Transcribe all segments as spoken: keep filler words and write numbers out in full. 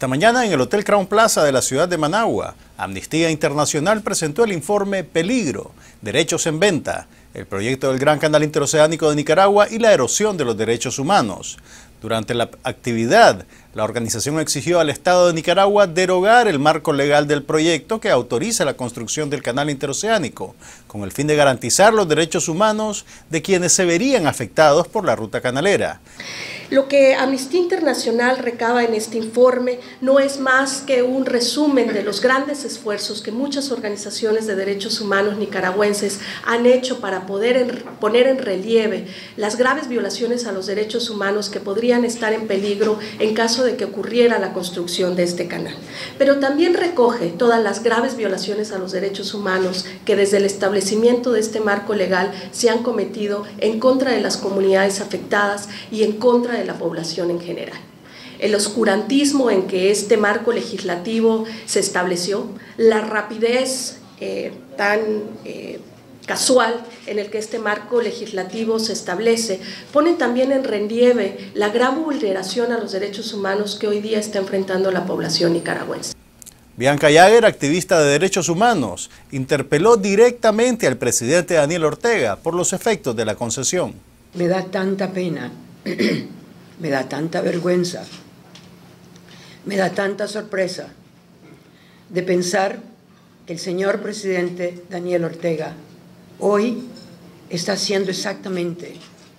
Esta mañana en el Hotel Crown Plaza de la ciudad de Managua, Amnistía Internacional presentó el informe Peligro, Derechos en Venta, el proyecto del Gran Canal Interoceánico de Nicaragua y la erosión de los derechos humanos. Durante la actividad, la organización exigió al Estado de Nicaragua derogar el marco legal del proyecto que autoriza la construcción del canal interoceánico, con el fin de garantizar los derechos humanos de quienes se verían afectados por la ruta canalera. Lo que Amnistía Internacional recaba en este informe no es más que un resumen de los grandes esfuerzos que muchas organizaciones de derechos humanos nicaragüenses han hecho para poder en, poner en relieve las graves violaciones a los derechos humanos que podrían estar en peligro en caso de que ocurriera la construcción de este canal. Pero también recoge todas las graves violaciones a los derechos humanos que desde el establecimiento de este marco legal se han cometido en contra de las comunidades afectadas y en contra de de la población en general. El oscurantismo en que este marco legislativo se estableció, la rapidez eh, tan eh, casual en el que este marco legislativo se establece, pone también en relieve la gran vulneración a los derechos humanos que hoy día está enfrentando la población nicaragüense. Bianca Jagger, activista de derechos humanos, interpeló directamente al presidente Daniel Ortega por los efectos de la concesión. Me da tanta pena. Me da tanta vergüenza, me da tanta sorpresa de pensar que el señor presidente Daniel Ortega hoy está haciendo exactamente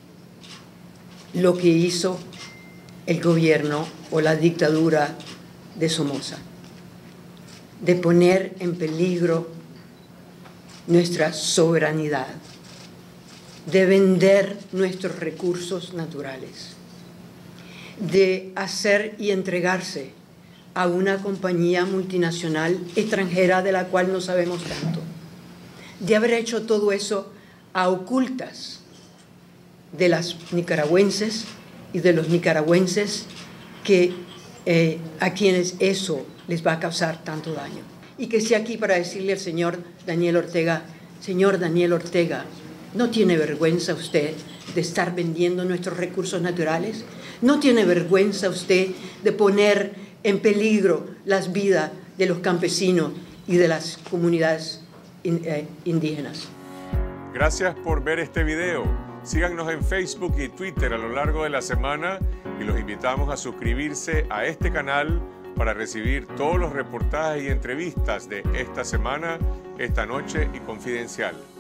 lo que hizo el gobierno o la dictadura de Somoza, de poner en peligro nuestra soberanidad, de vender nuestros recursos naturales, de hacer y entregarse a una compañía multinacional extranjera de la cual no sabemos tanto, de haber hecho todo eso a ocultas de las nicaragüenses y de los nicaragüenses que, eh, a quienes eso les va a causar tanto daño. Y que esté aquí para decirle al señor Daniel Ortega, señor Daniel Ortega, ¿no tiene vergüenza usted de estar vendiendo nuestros recursos naturales? ¿No tiene vergüenza usted de poner en peligro las vidas de los campesinos y de las comunidades indígenas? Gracias por ver este video. Síganos en Facebook y Twitter a lo largo de la semana y los invitamos a suscribirse a este canal para recibir todos los reportajes y entrevistas de esta semana, esta noche y Confidencial.